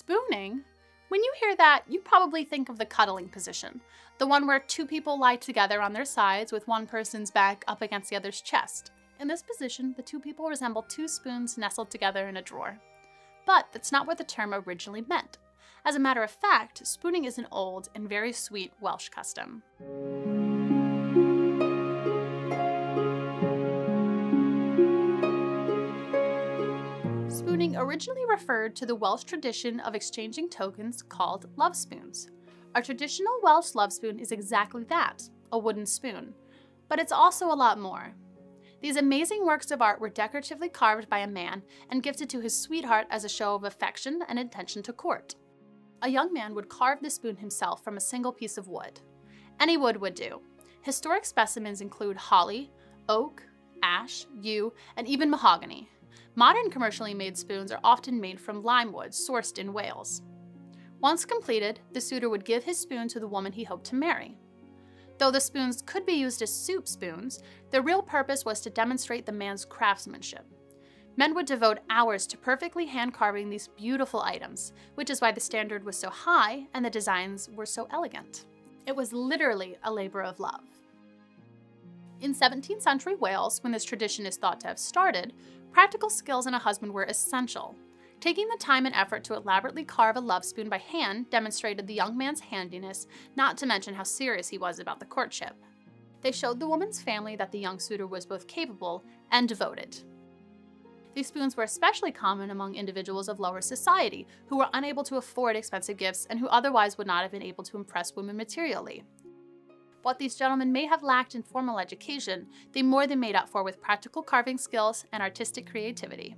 Spooning? When you hear that, you probably think of the cuddling position, the one where two people lie together on their sides with one person's back up against the other's chest. In this position, the two people resemble two spoons nestled together in a drawer. But that's not what the term originally meant. As a matter of fact, spooning is an old and very sweet Welsh custom. Spooning originally referred to the Welsh tradition of exchanging tokens called Lovespoons. Our traditional Welsh love spoon is exactly that, a wooden spoon. But it's also a lot more. These amazing works of art were decoratively carved by a man and gifted to his sweetheart as a show of affection and intention to court. A young man would carve the spoon himself from a single piece of wood. Any wood would do. Historic specimens include holly, oak, ash, yew, and even mahogany. Modern commercially made spoons are often made from lime wood sourced in Wales. Once completed, the suitor would give his spoon to the woman he hoped to marry. Though the spoons could be used as soup spoons, their real purpose was to demonstrate the man's craftsmanship. Men would devote hours to perfectly hand-carving these beautiful items, which is why the standard was so high and the designs were so elegant. It was literally a labor of love. In 17th century Wales, when this tradition is thought to have started, practical skills in a husband were essential. Taking the time and effort to elaborately carve a love spoon by hand demonstrated the young man's handiness, not to mention how serious he was about the courtship. They showed the woman's family that the young suitor was both capable and devoted. These spoons were especially common among individuals of lower society who were unable to afford expensive gifts and who otherwise would not have been able to impress women materially. What these gentlemen may have lacked in formal education, they more than made up for with practical carving skills and artistic creativity.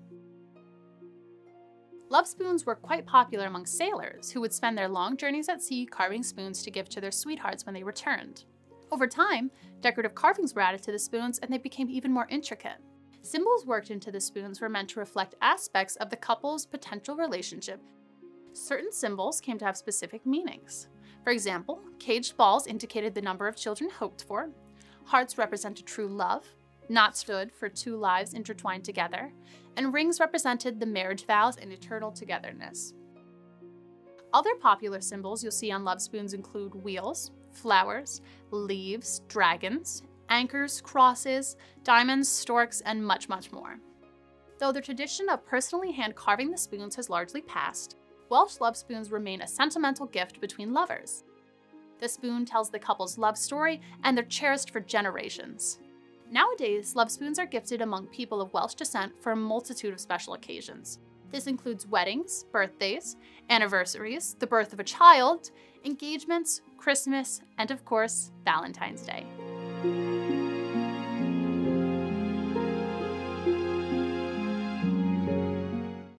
Love spoons were quite popular among sailors, who would spend their long journeys at sea carving spoons to give to their sweethearts when they returned. Over time, decorative carvings were added to the spoons and they became even more intricate. Symbols worked into the spoons were meant to reflect aspects of the couple's potential relationship. Certain symbols came to have specific meanings. For example, caged balls indicated the number of children hoped for, hearts represented true love, knots stood for two lives intertwined together, and rings represented the marriage vows and eternal togetherness. Other popular symbols you'll see on love spoons include wheels, flowers, leaves, dragons, anchors, crosses, diamonds, storks, and much, much more. Though the tradition of personally hand-carving the spoons has largely passed, Welsh love spoons remain a sentimental gift between lovers. The spoon tells the couple's love story, and they're cherished for generations. Nowadays, love spoons are gifted among people of Welsh descent for a multitude of special occasions. This includes weddings, birthdays, anniversaries, the birth of a child, engagements, Christmas, and of course, Valentine's Day.